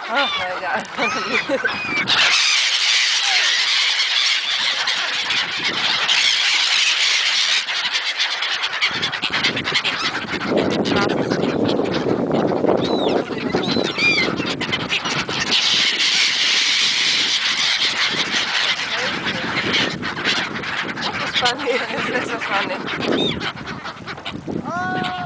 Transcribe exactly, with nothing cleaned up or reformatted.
Oh my god. Funny, this is so funny. Oh.